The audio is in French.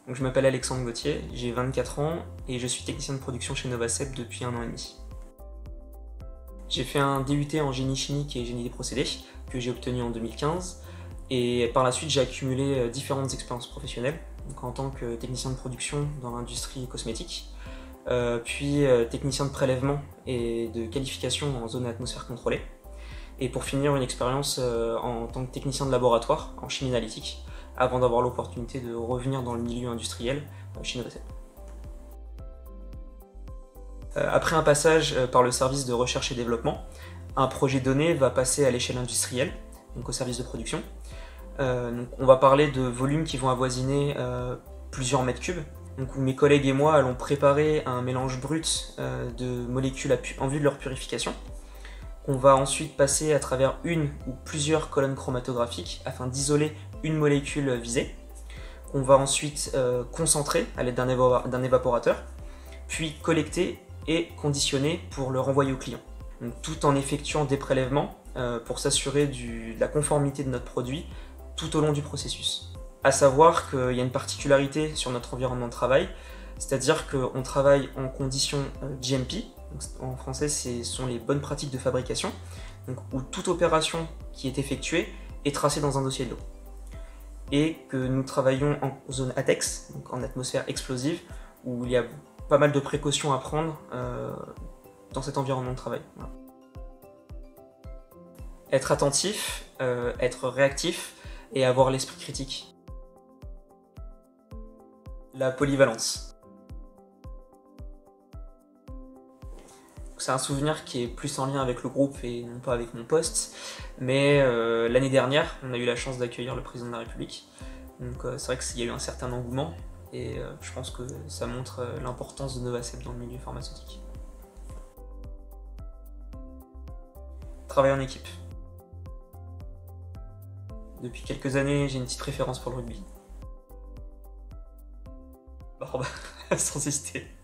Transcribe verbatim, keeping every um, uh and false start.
Donc, je m'appelle Alexandre Gauthier, j'ai vingt-quatre ans et je suis technicien de production chez Novacep depuis un an et demi. J'ai fait un D U T en génie chimique et génie des procédés que j'ai obtenu en deux mille quinze et par la suite j'ai accumulé différentes expériences professionnelles donc en tant que technicien de production dans l'industrie cosmétique, euh, puis euh, technicien de prélèvement et de qualification en zone à atmosphère contrôlée et pour finir une expérience euh, en tant que technicien de laboratoire en chimie analytique avant d'avoir l'opportunité de revenir dans le milieu industriel euh, chez Novacep. Après un passage par le service de recherche et développement, un projet donné va passer à l'échelle industrielle, donc au service de production. Euh, donc on va parler de volumes qui vont avoisiner euh, plusieurs mètres cubes, donc où mes collègues et moi allons préparer un mélange brut euh, de molécules en vue de leur purification. On va ensuite passer à travers une ou plusieurs colonnes chromatographiques afin d'isoler une molécule visée. On va ensuite euh, concentrer à l'aide d'un éva d'un évaporateur, puis collecter et conditionner pour le renvoyer au client. Donc, tout en effectuant des prélèvements euh, pour s'assurer de la conformité de notre produit tout au long du processus. À savoir qu'il y a une particularité sur notre environnement de travail, c'est-à-dire qu'on travaille en conditions euh, G M P, donc, en français ce sont les bonnes pratiques de fabrication, donc, où toute opération qui est effectuée est tracée dans un dossier de l'eau. Et que nous travaillons en zone A T E X, donc en atmosphère explosive, où il y a pas mal de précautions à prendre euh, dans cet environnement de travail. Voilà. Être attentif, euh, être réactif et avoir l'esprit critique. La polyvalence. C'est un souvenir qui est plus en lien avec le groupe et non pas avec mon poste, mais euh, l'année dernière, on a eu la chance d'accueillir le président de la République, donc euh, c'est vrai qu'il y a eu un certain engouement, et euh, je pense que ça montre euh, l'importance de Novacep dans le milieu pharmaceutique. Travailler en équipe. Depuis quelques années, j'ai une petite préférence pour le rugby. Bon, bah, sans hésiter.